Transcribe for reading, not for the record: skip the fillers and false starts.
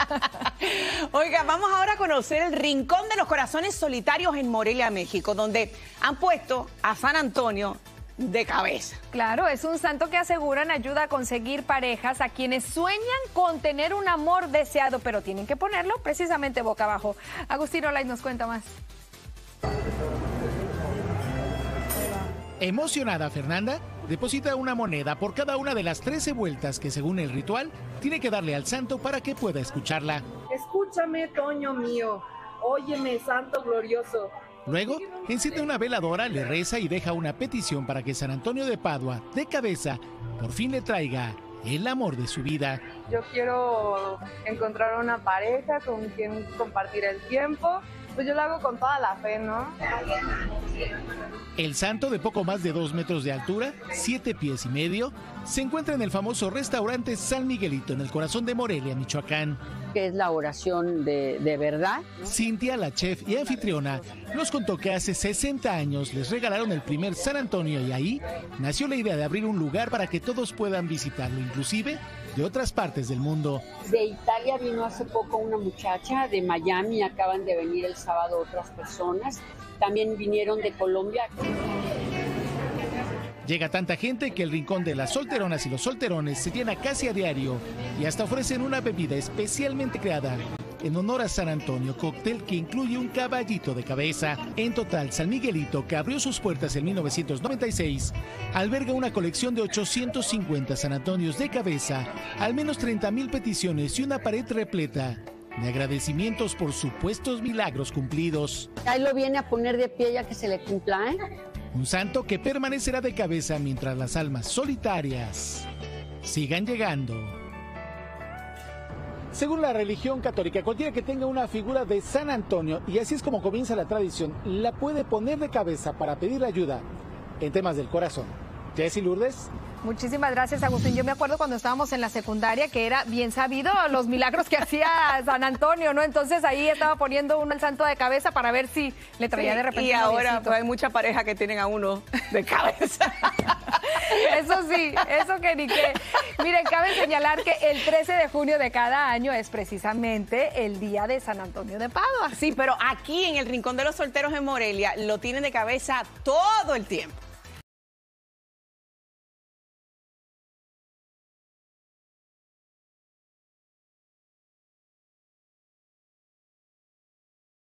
Oiga, vamos ahora a conocer el Rincón de los Corazones Solitarios en Morelia, México, donde han puesto a San Antonio de cabeza. Claro, es un santo que aseguran ayuda a conseguir parejas a quienes sueñan con tener un amor deseado, pero tienen que ponerlo precisamente boca abajo. Agustín Olay nos cuenta más. Emocionada, Fernanda deposita una moneda por cada una de las 13 vueltas que, según el ritual, tiene que darle al santo para que pueda escucharla. Escúchame, Toño mío, óyeme, santo glorioso. Luego, enciende una veladora, le reza y deja una petición para que San Antonio de Padua, de cabeza, por fin le traiga el amor de su vida. Yo quiero encontrar una pareja con quien compartir el tiempo. Pues yo lo hago con toda la fe, ¿no? El santo, de poco más de 2 metros de altura, 7 pies y medio, se encuentra en el famoso restaurante San Miguelito, en el corazón de Morelia, Michoacán. Que es la oración de verdad. Cintia, la chef y anfitriona, nos contó que hace 60 años les regalaron el primer San Antonio y ahí nació la idea de abrir un lugar para que todos puedan visitarlo, inclusive de otras partes del mundo. De Italia vino hace poco una muchacha, de Miami acaban de venir el sábado otras personas, también vinieron de Colombia. Llega tanta gente que el rincón de las solteronas y los solterones se llena casi a diario y hasta ofrecen una bebida especialmente creada en honor a San Antonio, cóctel que incluye un caballito de cabeza. En total, San Miguelito, que abrió sus puertas en 1996, alberga una colección de 850 San Antonios de cabeza, al menos 30,000 peticiones y una pared repleta de agradecimientos por supuestos milagros cumplidos. Ahí lo viene a poner de pie ya que se le cumpla, ¿eh? Un santo que permanecerá de cabeza mientras las almas solitarias sigan llegando. Según la religión católica, cualquiera que tenga una figura de San Antonio, y así es como comienza la tradición, la puede poner de cabeza para pedir ayuda en temas del corazón. Jessy Lourdes. Muchísimas gracias, Agustín. Yo me acuerdo cuando estábamos en la secundaria que era bien sabido los milagros que hacía San Antonio, ¿no? Entonces ahí estaba poniendo uno al santo de cabeza para ver si le traía de repente. Y un ahora noviecito. pues, hay mucha pareja que tienen a uno de cabeza. Eso sí, eso que ni qué. Miren, cabe señalar que el 13 de junio de cada año es precisamente el día de San Antonio de Padua. Sí, pero aquí en el Rincón de los Solteros en Morelia lo tienen de cabeza todo el tiempo.